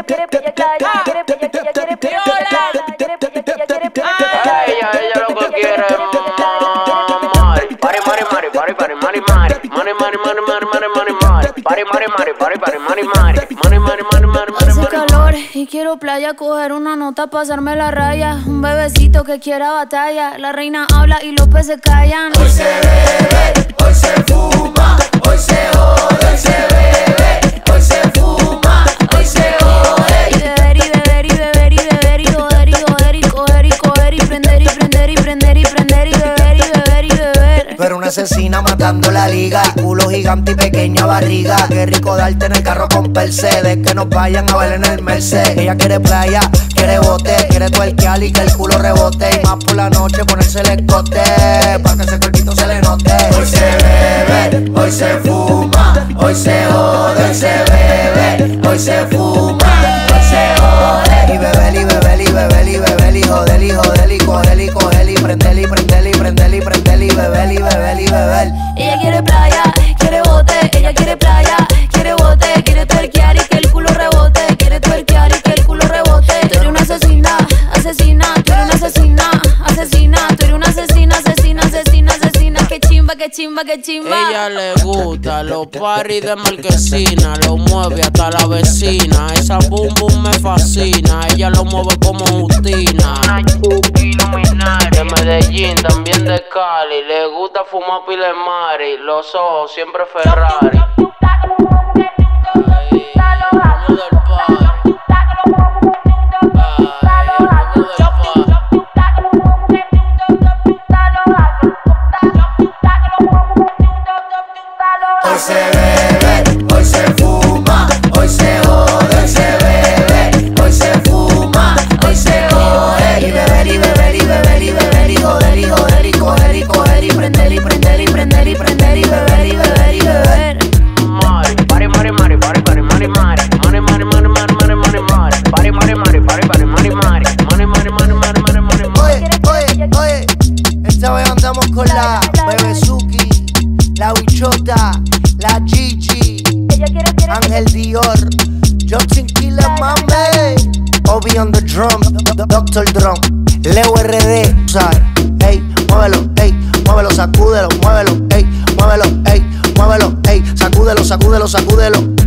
Ella lo que quiere hace calor y quiero playa, coger una nota, pasarme la raya. Un bebecito que quiera batalla. La reina habla y los peces callan. Hoy se bebe, hoy se fuma, hoy se jode, hoy se bebe, hoy se fuma, hoy se jode. Y beber y beber y beber y beber y joder y joder y coger y coger y prender y prender y prender y prender y beber y beber y beber. Pero una asesina matando la liga, culo gigante y pequeña barriga. Qué rico darte en el carro con Mercedes, que nos vayan a ver en el Mercedes. Ella quiere playa, quiere bote, quiere tuerquear y que el culo rebote. Y más por la noche ponerse el escote, pa' que ese cuerpito se le note. Hoy se bebe, hoy se fuma, hoy se jode, hoy se bebe, hoy se fuma, hoy se jode. Y beber y beber y beber y beber y joder y joder y coger y coger y prender y prender y prender y prender y beber y beber y beber. Ella quiere playa, quiere bote, ella quiere playa, quiere bote, quiere tuerquear y que el culo rebote, quiere tuerquear y que el culo rebote. Tú eres una asesina, asesina, tú eres una asesina, asesina, tú eres una asesina, asesina, asesina, asesina. Qué chimba, qué chimba, qué chimba. Ella le gusta los parties de Marquesina, lo mueve hasta la vecina. Esa boom boom me fascina, ella lo mueve como Justina. Una chuki iluminada de Medellín, también de Cali. Le gusta fumar pile de mari, los ojos siempre Ferrari. Hoy se bebe, hoy se fuma, hoy se jode, hoy se bebe, hoy se fuma, hoy se jode. Y beber y beber y beber y beber y joder y joder y coger y coger y prender y prender y prender y prender y beber y beber y beber. Mari, pari, mari, mari, pari, pari, mari, mari, mari, mari, mari, mari, mari, mari, mari, pari, mari, mari, pari, pari, mari, mari, mari, mari, mari, mari, mari, mari. Oye, esta vez andamos con la Bebezuki, la Bichota, la Gigi, Ángel Dior, Johnson Killer Mame, Obi on the drum, Dr. Drum, Leo RD, ¿sabes? Ey, muévelo, sacúdelo, muévelo, ey, muévelo, ey, muévelo, ey, sacúdelo, sacúdelo, sacúdelo.